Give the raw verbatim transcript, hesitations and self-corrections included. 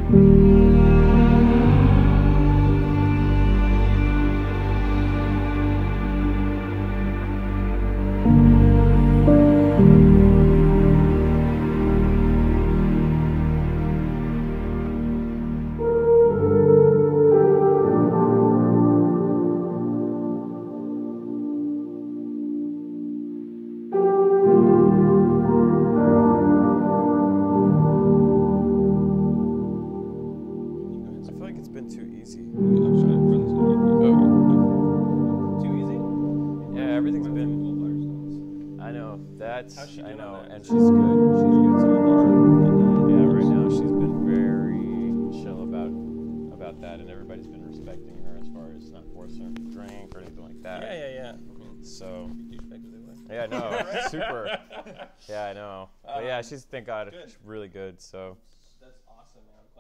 I know, and she's good. She's good so far. Yeah, right now she's been very chill about about that, and everybody's been respecting her as far as not forcing her to drink or anything like that. Yeah, yeah, yeah. Mm-hmm. So, yeah, no, super. Yeah, I know. But yeah, she's thank God, good. really good. So.